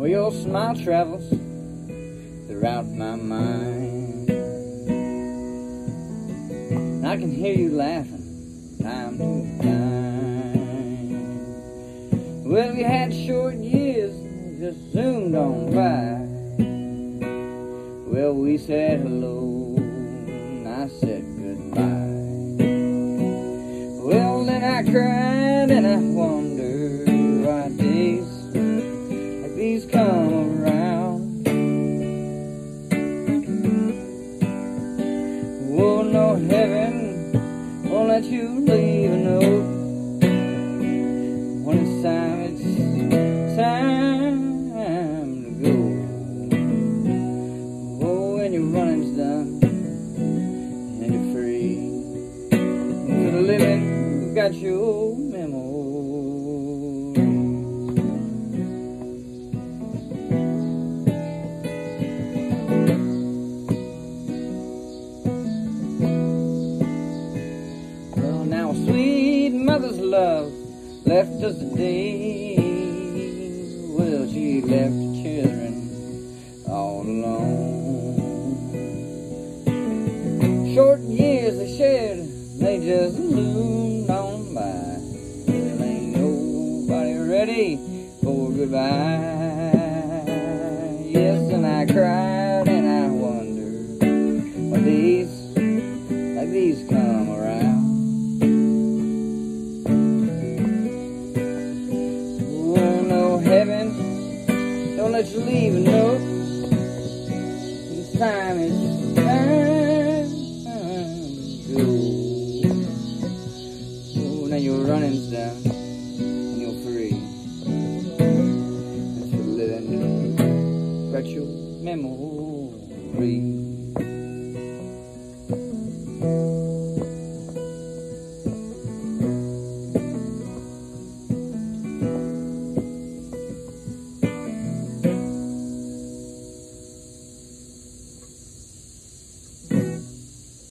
Well, your smile travels throughout my mind. I can hear you laughing time to time. Well, we had short years, just zoomed on by. Well, we said hello, and I said goodbye. Well, then I cried and I wondered why days like these come around. Oh, no, heaven won't let you leave a note when it's time to go. Oh, when your running's done and you're free, to the limit, you've got your memories. Well, now a sweet mother's love left us today. Well, she left her children all alone. Short years they shared, they just zoomed on by. Well, ain't nobody ready for goodbye. Yes, and I cried and I wondered why days like these come around. Heaven don't let you leave a note. It's time to go. Oh, now your running's done and you're free. That's for living, got your memory.